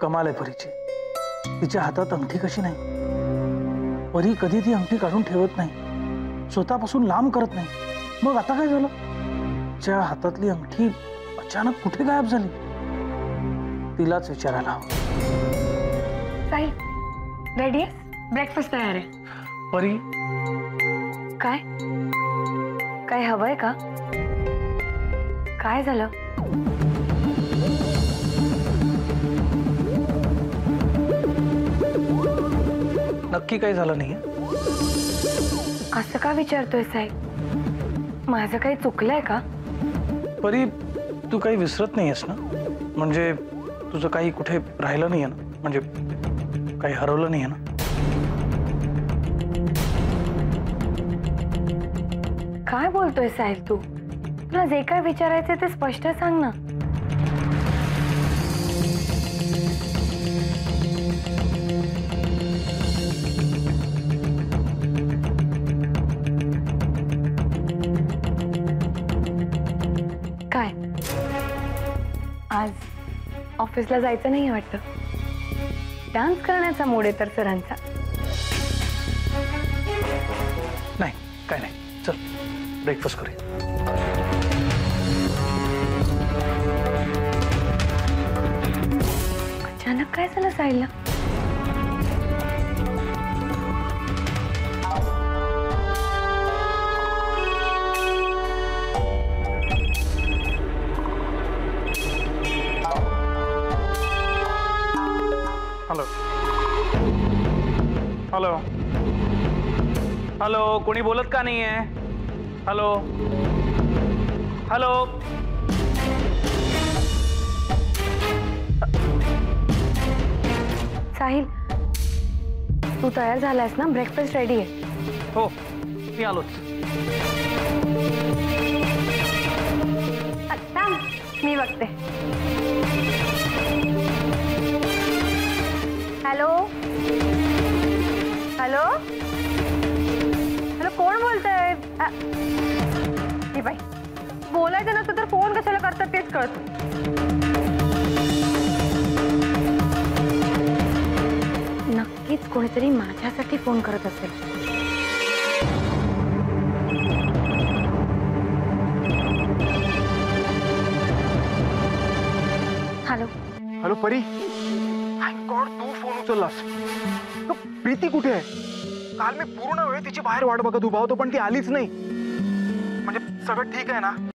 कमाल आहे परीची. तिच्या हातात अंगठी कशी नाही. परी कधी ती अंगठी काढून ठेवत नाही, स्वतःपासून लांब करत नाही. मग आता काय झालं? तिच्या हातातली अंगठी अचानक कुठे गायब झाली? तिलाच विचारायला हवं. साहिल, रेडी आहेस? ब्रेकफास्ट तयार आहे. परी, काय काय हवंय का? काय झालं? नक्की काही झालं नाहीये? असं का विचारतोय साहेब? माझं काही चुकलंय का? परी, तू काही विसरत नाहीयेस ना? म्हणजे तुझं काही कुठे राहिलं नाहीये ना? म्हणजे काही हरवलं नाहीये ना? काय बोलतोय साहेब तू? तुला जे काय विचारायचं ते स्पष्ट सांग ना. काय आज ऑफिसला जायचं नाही वाटतं? डान्स करण्याचा मूड आहे तर सरांचा. नाही, काय नाही. चल ब्रेकफास्ट करूया. अचानक काय झालं साहिलला? हॅलो हॅलो हॅलो, कोणी बोलत का नाही आहे? Hello hello. साहिल, तू तयार झालायस ना? ब्रेकफास्ट रेडी आहे. हो, मी आलोच. आता मी बघते. हॅलो हॅलो हॅलो, कोण बोलतंय? ही बाई, बोलायचं नसतं तर फोन कशाला करतात तेच कळत. नक्कीच कोणीतरी माझ्यासाठी फोन करत असेल. Hello hello Pari, my God, तू फोन उचललास. प्रीती कुठे आहे? काल मी पूर्ण वेळ तिची बाहेर वाट बघत उभा होतो पण ती आलीच नाही. म्हणजे सगळं ठीक आहे ना?